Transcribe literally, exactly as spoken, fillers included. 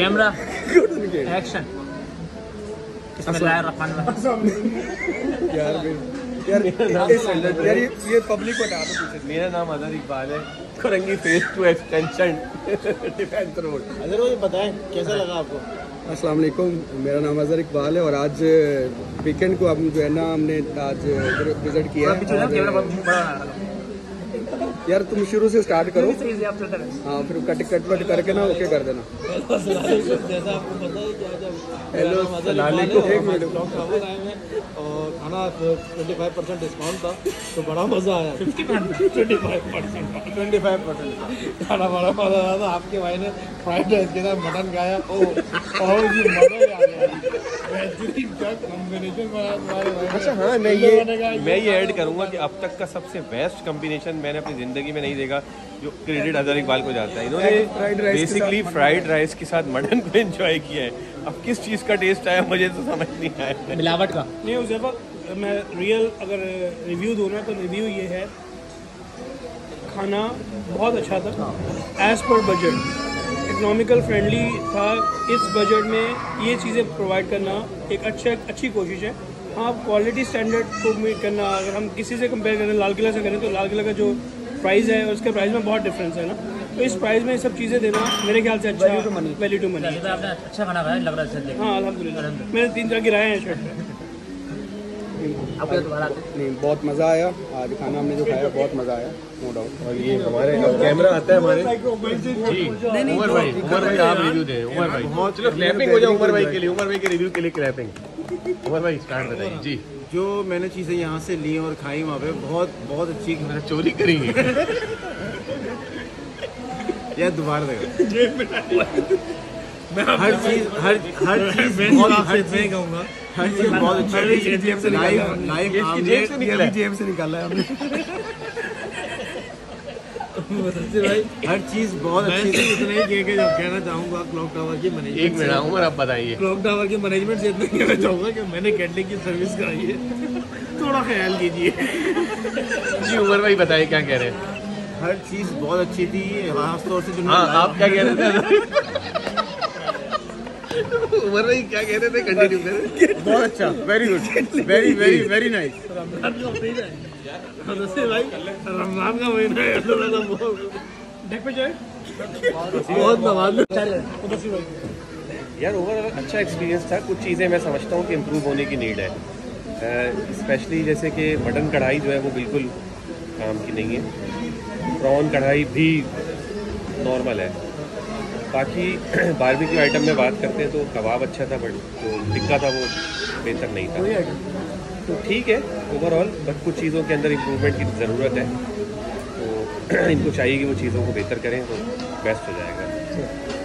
Camera action. यार यार यार ये पब्लिक को हटा दो पीछे। मेरा नाम अजहर इकबाल है, Korangi phase two extension defence road. Azhar भाई बताएं कैसा लगा आपको? अस्सलाम वालेकुम, मेरा नाम अजहर इकबाल है और आज वीकेंड को हम जो है ना हमने आज विजिट किया है। यार तुम शुरू से स्टार्ट करो। हाँ फिर कट कट वट करके ना ओके कर देना। जैसा आपको पता है कि आज हेलो एक मिनट आए हैं और खाना ट्वेंटी फाइव परसेंट डिस्काउंट था तो बड़ा मज़ा आया। Twenty five percent twenty five percent खाना बड़ा मज़ा आया था। आपके भाई ने फ्राइड राइस के साथ मटन खाया। ओ और ये मज़ा ही आ गया, बेहतरीन क्या कॉम्बिनेशन बना तुम्हारे भाई। अच्छा हाँ, मैं ये मैं ये ऐड करूँगा कि अब तक का सबसे बेस्ट कॉम्बिनेशन मैंने अपनी ज़िंदगी में नहीं देखा, जो क्रेडिट अजहर इकबाल को जाता है। इन्होंने बेसिकली फ्राइड राइस के साथ मटन को एंजॉय किया है। अब किस चीज़ का टेस्ट आया मुझे तो समझ नहीं आया। मिलावट का नहीं उस मैं रियल अगर रिव्यू दूँ ना तो रिव्यू ये है, खाना बहुत अच्छा था, as per budget economical friendly था। इस बजट में ये चीज़ें प्रोवाइड करना एक अच्छा अच्छी कोशिश है। हाँ क्वालिटी स्टैंडर्ड को मीट करना, अगर हम किसी से कंपेयर करें लाल किला से करें तो लाल किला का जो प्राइस है और उसके प्राइस में बहुत डिफरेंस है ना, तो इस प्राइस में ये सब चीज़ें देना मेरे ख्याल से अच्छा value to money value to money. आपने अच्छा खाना खाया, लग रहा है। हाँ अल्हम्दुलिल्लाह, मैंने तीन तरह गिराए हैं शर्ट में। आपको दोबारा नहीं बहुत मज़ा आया आज खाना हमने जो खाया, बहुत मज़ा आया नो डाउट। और ये हमारे कैमरा आता है हमारे जी उमर भाई, उमर भाई आप रिव्यू दें। उमर भाई चलो क्लैपिंग हो जाए उमर भाई के लिए, उमर भाई के रिव्यू के लिए क्लैपिंग। उमर भाई स्टार्ट बताइए जी। जो मैंने चीज़ें यहाँ से ली और खाई वहाँ पे बहुत बहुत अच्छी चोरी करेंगे यार दोबारा देखो। हर चीज़ हर हर चीज़ बहुत हर चीज़ कहूँगा हर चीज़ बहुत अच्छी। लाइव लाइव जेब से निकाला है हमने भाई, हर चीज़ बहुत अच्छी थी। इतना ही कह के जो कहना चाहूँगा क्लॉक टावर की मैनेजमेंट। एक मिनट उमर आप बताइए। क्लॉक टावर की मैनेजमेंट से इतना कहना चाहूँगा कि मैंने कैटलिंग की सर्विस कराई है, थोड़ा ख्याल कीजिए। जी उमर भाई बताइए क्या कह रहे हैं। हर चीज़ बहुत अच्छी थी, खासतौर से जो हाँ आप क्या कह रहे थे उमर भाई क्या कह रहे थे, कंटिन्यू करें। बहुत अच्छा, very good, very very very nice. भाई रमजान का महीना है बहुत नवाज यार ओवरऑल अच्छा एक्सपीरियंस था। कुछ चीज़ें मैं समझता हूँ कि इम्प्रूव होने की नीड है, स्पेशली जैसे कि मटन कढ़ाई जो है वो बिल्कुल काम की नहीं है, प्रॉन कढ़ाई भी नॉर्मल है। बाकी बारबेक्यू आइटम में बात करते हैं तो कबाब अच्छा था, बट जो टिक्का था वो बेहतर नहीं था। तो ठीक है ओवरऑल, बट कुछ चीज़ों के अंदर इम्प्रूवमेंट की ज़रूरत है, तो इनको चाहिए कि वो चीज़ों को बेहतर करें तो बेस्ट हो जाएगा।